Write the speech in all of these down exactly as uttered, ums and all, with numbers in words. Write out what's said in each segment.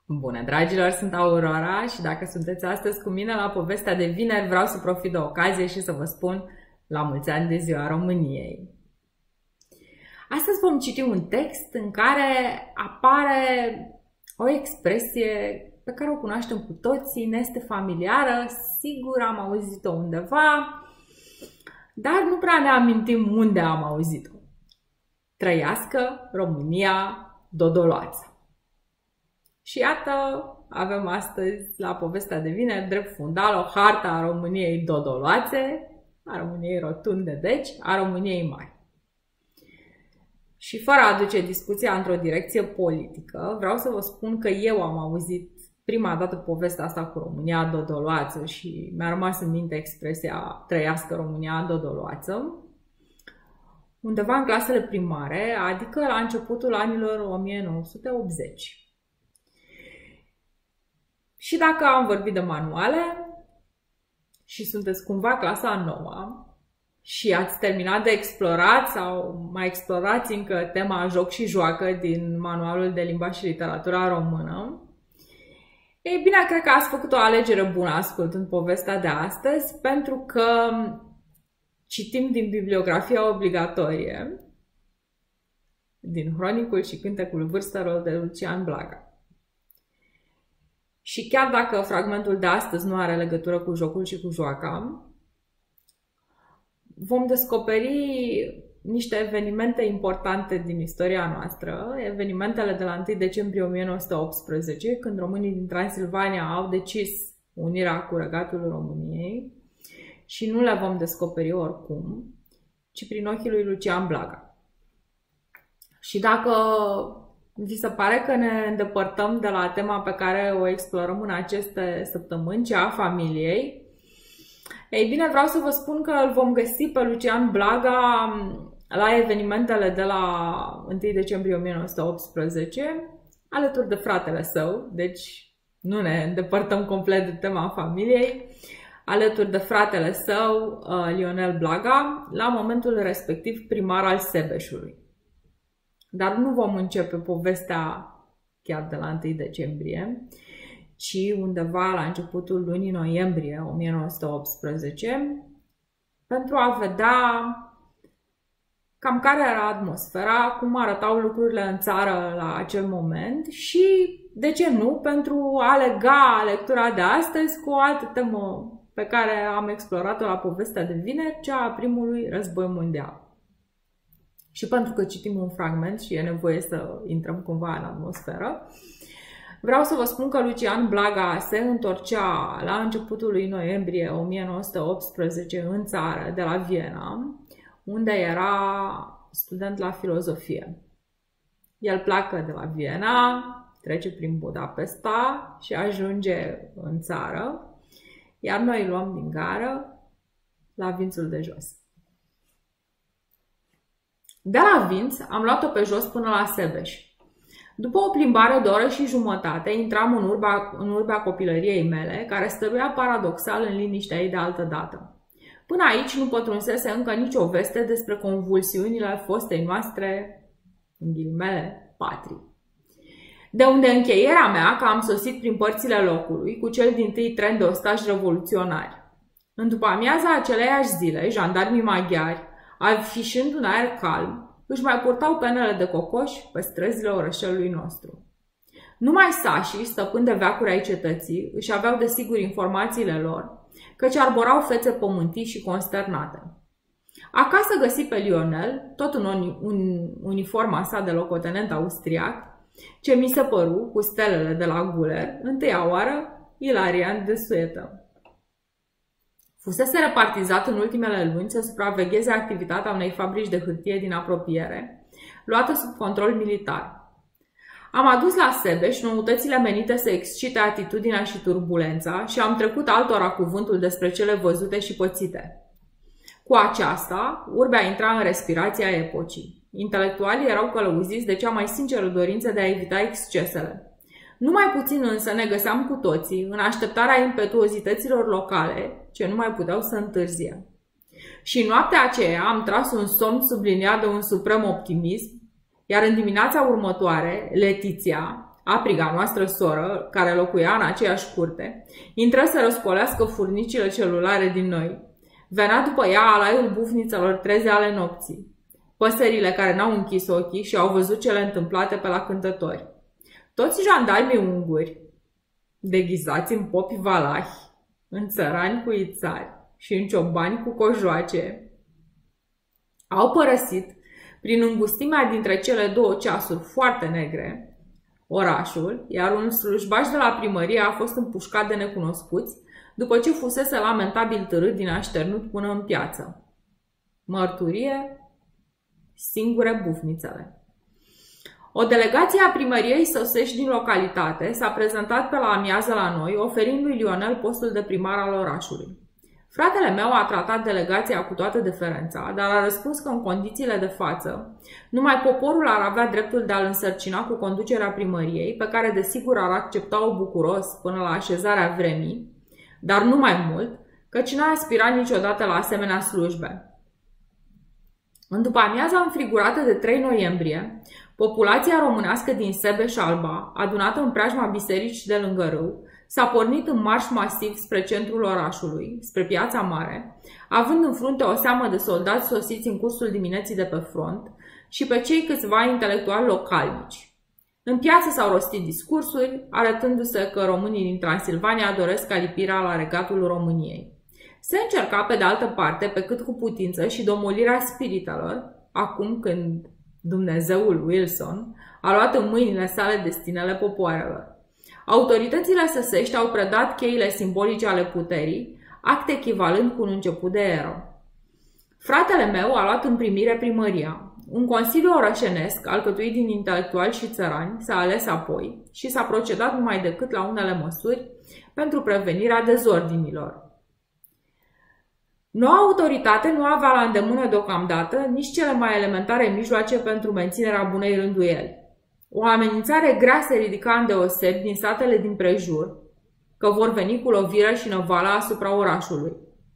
Bună, dragilor, sunt Aurora și dacă sunteți astăzi cu mine la povestea de vineri, vreau să profit de ocazie și să vă spun la mulți ani de Ziua României. Astăzi vom citi un text în care apare o expresie pe care o cunoaștem cu toții, ne este familiară, sigur am auzit-o undeva, dar nu prea ne amintim unde am auzit-o. Trăiască România dodoloață! Și iată, avem astăzi la povestea de vineri, drept fundal, o hartă a României dodoloațe, a României rotunde, deci, a României mari. Și fără a aduce discuția într-o direcție politică, vreau să vă spun că eu am auzit prima dată povestea asta cu România dodoloață și mi-a rămas în minte expresia trăiască România dodoloață undeva în clasele primare, adică la începutul anilor o mie nouă sute optzeci. Și dacă am vorbit de manuale și sunteți cumva clasa a noua și ați terminat de explorat sau mai explorați încă tema joc și joacă din manualul de limba și literatura română, ei bine, cred că ați făcut o alegere bună ascultând povestea de astăzi, pentru că citim din bibliografia obligatorie, din Hronicul și Cântecul Vârstelor de Lucian Blaga. Și chiar dacă fragmentul de astăzi nu are legătură cu jocul și cu joaca, vom descoperi niște evenimente importante din istoria noastră, evenimentele de la întâi decembrie o mie nouă sute optsprezece, când românii din Transilvania au decis unirea cu Regatul României, și nu le vom descoperi oricum, ci prin ochii lui Lucian Blaga. Și dacă vi se pare că ne îndepărtăm de la tema pe care o explorăm în aceste săptămâni, cea a familiei, ei bine, vreau să vă spun că îl vom găsi pe Lucian Blaga la evenimentele de la întâi decembrie o mie nouă sute optsprezece, alături de fratele său, deci nu ne îndepărtăm complet de tema familiei, alături de fratele său, Lionel Blaga, la momentul respectiv primar al Sebeșului. Dar nu vom începe povestea chiar de la întâi decembrie, ci undeva la începutul lunii noiembrie o mie nouă sute optsprezece, pentru a vedea cam care era atmosfera, cum arătau lucrurile în țară la acel moment și, de ce nu, pentru a lega lectura de astăzi cu o altă temă pe care am explorat-o la povestea de vineri, cea a primului război mondial. Și pentru că citim un fragment și e nevoie să intrăm cumva în atmosferă, vreau să vă spun că Lucian Blaga se întorcea la începutul lui noiembrie o mie nouă sute optsprezece în țară, de la Viena, unde era student la filozofie. El pleacă de la Viena, trece prin Budapesta și ajunge în țară, iar noi îl luăm din gară la Vințul de Jos. De la Vinț am luat-o pe jos până la Sebeș. După o plimbare de o oră și jumătate, intram în urba, în urbea copilăriei mele, care stăruia paradoxal în liniștea ei de altă dată. Până aici nu pătrunsese încă nicio veste despre convulsiunile fostei noastre, în ghilimele, patrii. De unde încheierea mea că am sosit prin părțile locului cu cel dintâi tren de ostași revoluționari. În după amiaza aceleiași zile, jandarmii maghiari, afișând un aer calm, își mai purtau penele de cocoș pe străzile orășelului nostru. Numai sașii, stăpâni de veacuri ai cetății, își aveau desigur informațiile lor, căci arborau fețe pământii și consternate. Acasă găsi pe Lionel, tot în uniforma sa de locotenent austriac, ce mi se păru, cu stelele de la guler, întâia oară, ilarian de suetă. Fusese repartizat în ultimele luni să supravegheze activitatea unei fabrici de hârtie din apropiere, luată sub control militar. Am adus la Sebeș noutățile menite să excite atitudinea și turbulența și am trecut altora cuvântul despre cele văzute și pățite. Cu aceasta, urbea intra în respirația epocii. Intelectualii erau călăuziți de cea mai sinceră dorință de a evita excesele. Numai puțin însă ne găseam cu toții în așteptarea impetuozităților locale, ce nu mai puteau să întârzie. Și în noaptea aceea am tras un somn subliniat de un suprem optimism, iar în dimineața următoare, Letiția, apriga noastră soră, care locuia în aceeași curte, intră să răscolească furnicile celulare din noi. Venea după ea alaiul bufnițelor treze ale nopții, păsările care n-au închis ochii și au văzut cele întâmplate pe la cântători. Toți jandarmii unguri, deghizați în popi valahi, în țărani cu ițari și în ciobani cu cojoace, au părăsit, prin îngustimea dintre cele două ceasuri foarte negre, orașul, iar un slujbaș de la primărie a fost împușcat de necunoscuți după ce fusese lamentabil târât din așternut până în piață. Mărturie: singure bufnițele. O delegație a primăriei sosești din localitate s-a prezentat pe la amiază la noi, oferind lui Lionel postul de primar al orașului. Fratele meu a tratat delegația cu toată deferența, dar a răspuns că în condițiile de față, numai poporul ar avea dreptul de a-l însărcina cu conducerea primăriei, pe care desigur ar accepta-o bucuros până la așezarea vremii, dar nu mai mult, căci n-a aspirat niciodată la asemenea slujbe. În după amiaza înfrigurată de trei noiembrie, populația românească din Sebeș-Alba, adunată în preajma bisericii de lângă râu, s-a pornit în marș masiv spre centrul orașului, spre Piața Mare, având în frunte o seamă de soldați sosiți în cursul dimineții de pe front și pe cei câțiva intelectuali localnici. În piață s-au rostit discursuri, arătându-se că românii din Transilvania doresc alipirea la regatul României. Se încerca, pe de altă parte, pe cât cu putință, și domolirea spiritelor, acum când Dumnezeul Wilson a luat în mâinile sale destinele popoarelor. Autoritățile săsești au predat cheile simbolice ale puterii, act echivalent cu un început de eră. Fratele meu a luat în primire primăria. Un consiliu orășenesc, alcătuit din intelectuali și țărani, s-a ales apoi și s-a procedat numai decât la unele măsuri pentru prevenirea dezordinilor. Noua autoritate nu avea la îndemână deocamdată nici cele mai elementare mijloace pentru menținerea bunei rânduieli. O amenințare grea se ridica îndeosebi din satele din prejur, că vor veni cu loviră și năvală asupra orașului.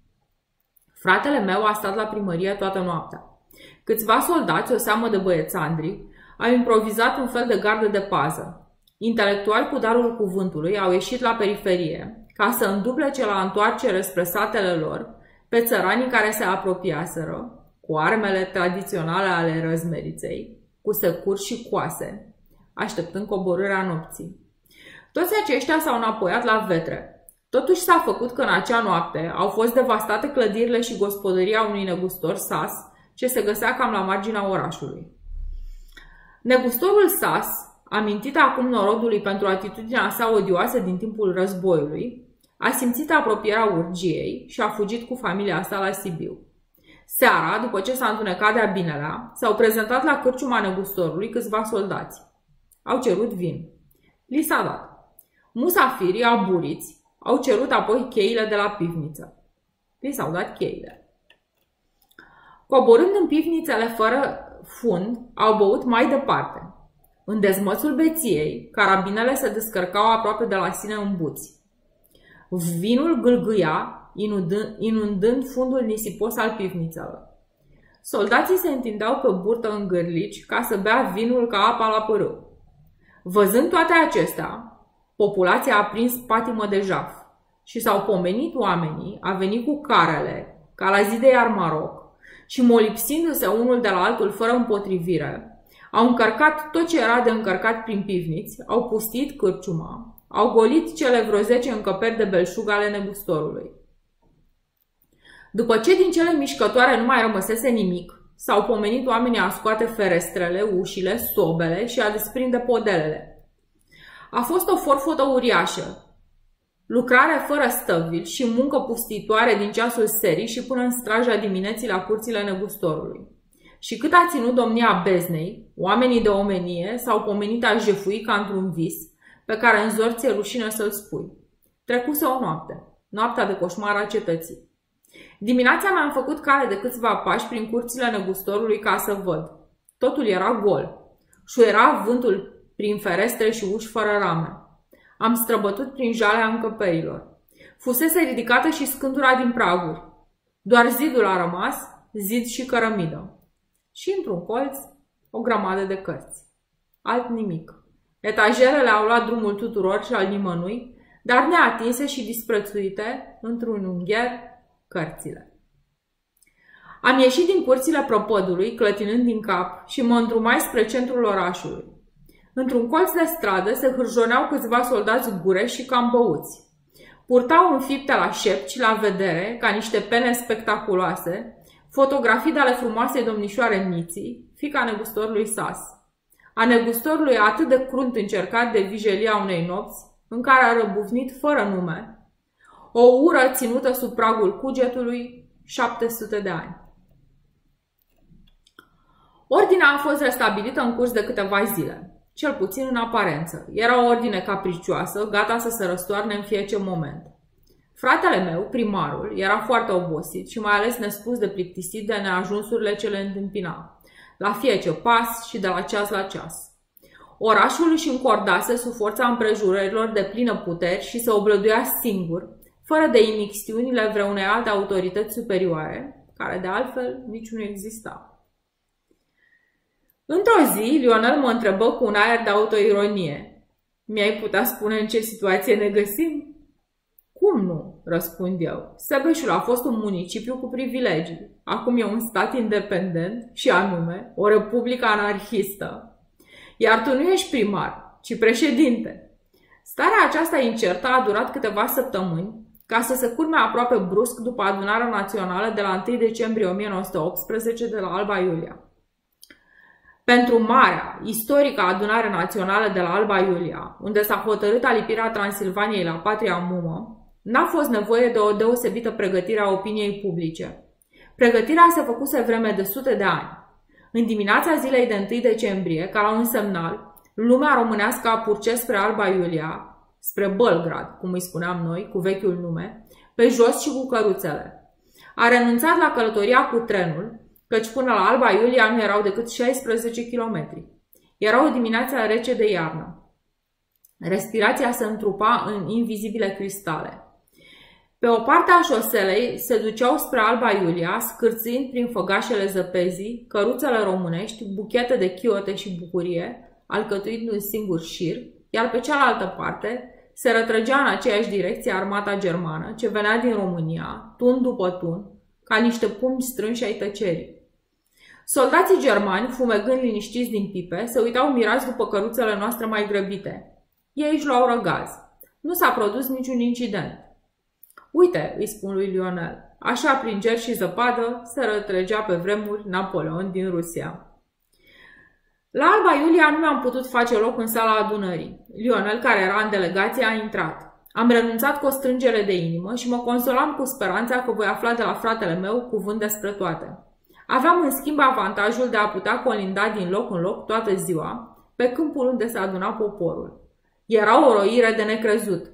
Fratele meu a stat la primărie toată noaptea. Câțiva soldați, o seamă de băiețandri, au improvizat un fel de gardă de pază. Intelectuali cu darul cuvântului au ieșit la periferie, ca să înduplece la întoarcere spre satele lor pe țăranii care se apropiaseră, cu armele tradiționale ale răzmeriței, cu securi și coase, așteptând coborârea nopții. Toți aceștia s-au înapoiat la vetre. Totuși s-a făcut că în acea noapte au fost devastate clădirile și gospodăria unui negustor sas, ce se găsea cam la marginea orașului. Negustorul sas, amintit acum norodului pentru atitudinea sa odioasă din timpul războiului, a simțit apropierea urgiei și a fugit cu familia sa la Sibiu. Seara, după ce s-a întunecat de-a binelea, s-au prezentat la cârciuma negustorului câțiva soldați. Au cerut vin. Li s-a dat. Musafirii, aburiți, au cerut apoi cheile de la pivniță. Li s-au dat cheile. Coborând în pivnițele fără fund, au băut mai departe. În dezmățul beției, carabinele se descărcau aproape de la sine în buți. Vinul gâlgâia, inundând, inundând fundul nisipos al pivnițelor. Soldații se întindeau pe burtă în gârlici ca să bea vinul ca apa la pârâu. Văzând toate acestea, populația a prins patimă de jaf și s-au pomenit oamenii a venit cu carele, ca la zi de iarmaroc, și molipsindu-se unul de la altul fără împotrivire, au încărcat tot ce era de încărcat prin pivniți, au pustit cârciuma, au golit cele vreo zece încăperi de belșug ale negustorului. După ce din cele mișcătoare nu mai rămăsese nimic, s-au pomenit oamenii a scoate ferestrele, ușile, sobele și a desprinde podelele. A fost o forfotă uriașă, lucrare fără stăvili și muncă pustitoare din ceasul serii și până în straja dimineții la curțile negustorului. Și cât a ținut domnia beznei, oamenii de omenie s-au pomenit a jefui ca într-un vis, pe care în zor ți-e rușine să-l spui. Trecuse o noapte, noaptea de coșmar a cetății. Dimineața mi-am făcut cale de câțiva pași prin curțile negustorului ca să văd. Totul era gol. Șuiera vântul prin ferestre și uși fără rame. Am străbătut prin jalea încăperilor. Fusese ridicată și scântura din praguri. Doar zidul a rămas, zid și cărămidă. Și într-un colț, o grămadă de cărți. Alt nimic. Etajerele au luat drumul tuturor și al nimănui, dar neatinse și disprețuite, într-un ungher, cărțile. Am ieșit din curțile prăpădului, clătinând din cap, și mă îndrumai spre centrul orașului. Într-un colț de stradă se hârjoneau câțiva soldați gureși și cam băuți. Purtau înfipte la șept și la vedere, ca niște pene spectaculoase, fotografii de ale frumoasei domnișoare Miții, fiica negustorului Sas, a negustorului atât de crunt încercat de vijelia unei nopți, în care a răbufnit fără nume, o ură ținută sub pragul cugetului șapte sute de ani. Ordinea a fost restabilită în curs de câteva zile, cel puțin în aparență. Era o ordine capricioasă, gata să se răstoarne în fiecare moment. Fratele meu, primarul, era foarte obosit și mai ales nespus de plictisit de neajunsurile ce le întâmpina, la fiecare pas și de la ceas la ceas. Orașul își încordase sub forța împrejurărilor de plină puteri și se oblăduia singur, fără de imixtiunile vreunei alte autorități superioare, care de altfel nici nu exista. Într-o zi, Lionel mă întrebă cu un aer de autoironie: "Mi-ai putea spune în ce situație ne găsim?" "Cum nu?" răspund eu. "Sebeșul a fost un municipiu cu privilegii. Acum e un stat independent și anume o republică anarhistă. Iar tu nu ești primar, ci președinte." Starea aceasta incertă a durat câteva săptămâni, ca să se culme aproape brusc după adunarea națională de la întâi decembrie o mie nouă sute optsprezece de la Alba Iulia. Pentru marea, istorică adunare națională de la Alba Iulia, unde s-a hotărât alipirea Transilvaniei la patria mumă, n-a fost nevoie de o deosebită pregătire a opiniei publice. Pregătirea se făcuse vreme de sute de ani. În dimineața zilei de întâi decembrie, ca la un semnal, lumea românească a purces spre Alba Iulia, spre Bălgrad, cum îi spuneam noi, cu vechiul nume, pe jos și cu căruțele. A renunțat la călătoria cu trenul, căci până la Alba Iulia nu erau decât șaisprezece kilometri. Era o dimineață rece de iarnă. Respirația se întrupa în invizibile cristale. Pe o parte a șoselei se duceau spre Alba Iulia, scârțind prin făgașele zăpezii, căruțele românești, buchete de chiote și bucurie, alcătuind un singur șir, iar pe cealaltă parte se rătrăgea în aceeași direcție armata germană, ce venea din România, tun după tun, ca niște pumni strânși ai tăcerii. Soldații germani, fumegând liniștiți din pipe, se uitau mirați după căruțele noastre mai grăbite. Ei își luau răgaz. Nu s-a produs niciun incident. "Uite," îi spun lui Lionel, "așa prin ger și zăpadă se rătrăgea pe vremuri Napoleon din Rusia." La Alba Iulia nu mi-am putut face loc în sala adunării. Lionel, care era în delegație, a intrat. Am renunțat cu o strângere de inimă și mă consolam cu speranța că voi afla de la fratele meu cuvânt despre toate. Aveam în schimb avantajul de a putea colinda din loc în loc toată ziua, pe câmpul unde se aduna poporul. Era o roire de necrezut.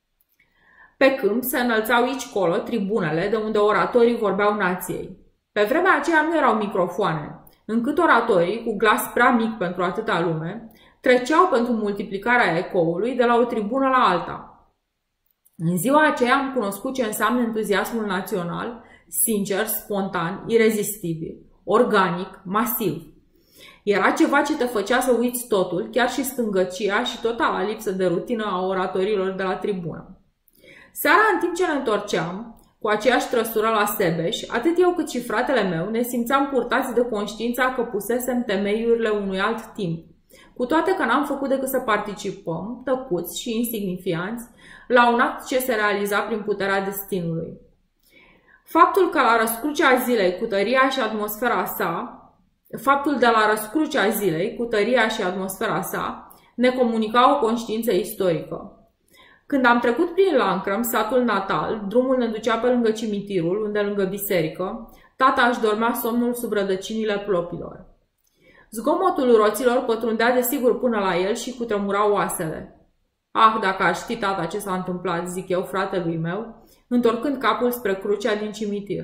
Pe câmp se înălțau aici-colo tribunele de unde oratorii vorbeau nației. Pe vremea aceea nu erau microfoane, încât oratorii, cu glas prea mic pentru atâta lume, treceau pentru multiplicarea ecoului de la o tribună la alta. În ziua aceea am cunoscut ce înseamnă entuziasmul național, sincer, spontan, irezistibil, organic, masiv. Era ceva ce te făcea să uiți totul, chiar și stângăcia și totala lipsă de rutină a oratorilor de la tribună. Seara, în timp ce ne întorceam, cu aceeași trăsură la Sebeș, atât eu cât și fratele meu ne simțeam purtați de conștiința că pusesem temeiurile unui alt timp, cu toate că n-am făcut decât să participăm, tăcuți și insignifianți, la un act ce se realiza prin puterea destinului. Faptul că la răscrucea zilei cu tăria și atmosfera sa, faptul de la răscrucea zilei cu tăria și atmosfera sa, ne comunica o conștiință istorică. Când am trecut prin Lancrăm, satul natal, drumul ne ducea pe lângă cimitirul, unde lângă biserică, tata își dormea somnul sub rădăcinile plopilor. Zgomotul roților pătrundea desigur până la el și cutremurau oasele. "Ah, dacă aș ști, tata, ce s-a întâmplat," zic eu fratelui meu, întorcând capul spre crucea din cimitir.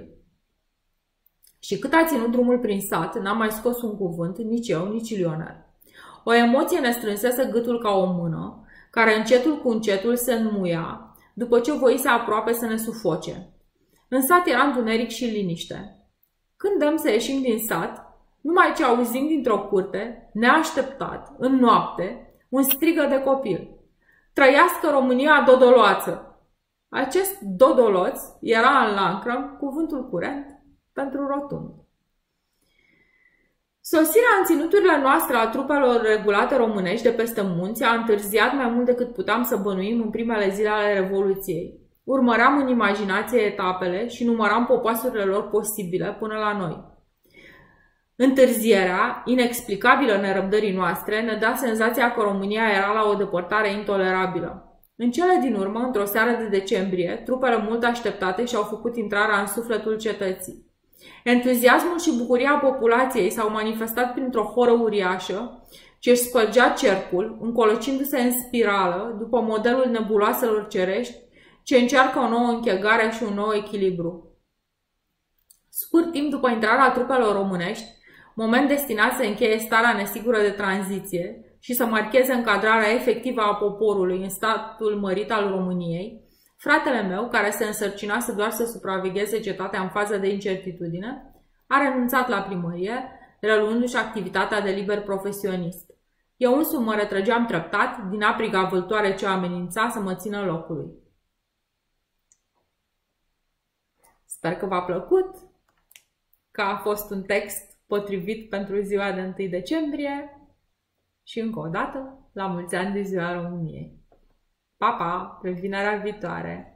Și cât a ținut drumul prin sat, n-am mai scos un cuvânt, nici eu, nici Lionel. O emoție ne strânsese gâtul ca o mână, care încetul cu încetul se înmuia, după ce voise aproape să ne sufoce. În sat era întuneric și liniște. Când dăm să ieșim din sat, numai ce auzim dintr-o curte, neașteptat, în noapte, Un strigă de copil. Trăiască România dodoloață! Acest dodoloț era în lancră cuvântul curent pentru rotund. Sosirea în ținuturile noastre a trupelor regulate românești de peste munți a întârziat mai mult decât puteam să bănuim în primele zile ale Revoluției. Urmăream în imaginație etapele și număram popoasurile lor posibile până la noi. Întârzierea, inexplicabilă nerăbdării noastre, ne da senzația că România era la o depărtare intolerabilă. În cele din urmă, într-o seară de decembrie, trupele mult așteptate și-au făcut intrarea în sufletul cetății. Entuziasmul și bucuria populației s-au manifestat printr-o horă uriașă ce își spărgea cercul, încolăcindu-se în spirală, după modelul nebuloaselor cerești, ce încearcă o nouă închegare și un nou echilibru. Scurt timp după intrarea trupelor românești, moment destinat să încheie starea nesigură de tranziție și să marcheze încadrarea efectivă a poporului în statul mărit al României, fratele meu, care se însărcinase doar să supravegheze cetatea în fază de incertitudine, a renunțat la primărie, reluându-și activitatea de liber profesionist. Eu însumi mă retrăgeam treptat din apriga vâltoare ce amenința să mă țină locului. Sper că v-a plăcut, că a fost un text potrivit pentru ziua de întâi decembrie și încă o dată, la mulți ani de ziua României. Pa, pa! Pe vinerea viitoare!